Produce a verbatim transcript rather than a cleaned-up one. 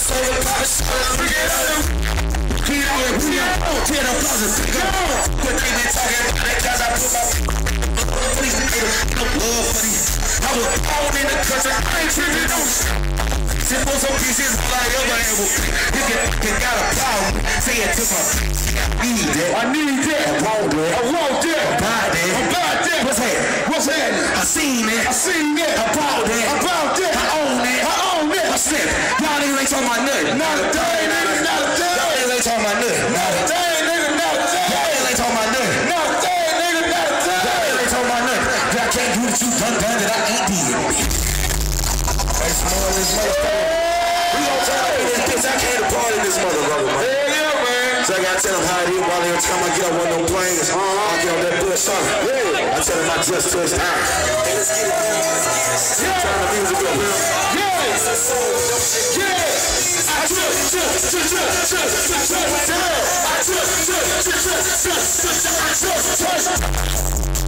so the pop is bring it on. Get on, bring it on. Tear the closet, pick up. What they been talking about it, cause I put my police together. No love for these. I was born in the country, I ain't tripping on shit. Simple some pieces all I ever had was you can, can got a problem. Say it to my I need that. I need that. I want that. I want that. I buy that. I buy that. What's that? What's that? I seen that. I seen that. I bought that. I bought that. I own that. I own that. I said, y'all niggas ain't talking about nothing. Not a thing, nigga. Not a thing. Y'all niggas ain't talking about nothing. Not a thing, nigga. Not a thing. Y'all niggas ain't talking about nothing. Not a thing, nigga. Not a thing. Y'all niggas ain't talking about nothing. Y'all can't do what you done done that I ain't did. Hey, small this motherfucker. We gon' tell you this bitch. I came to party this motherfucker, man. Hell yeah, man. So I gotta tell him how it is while every time I get on one of them planes. Uh-huh. I get on that bush, huh? Yeah. I tell him I just touched down. Hey, let's get it, man. Yeah. Turn the music up, man. Yeah. Yeah. I just, just, just, just, just, just, just, just, I just, just, just, just, just, just, just, just, just,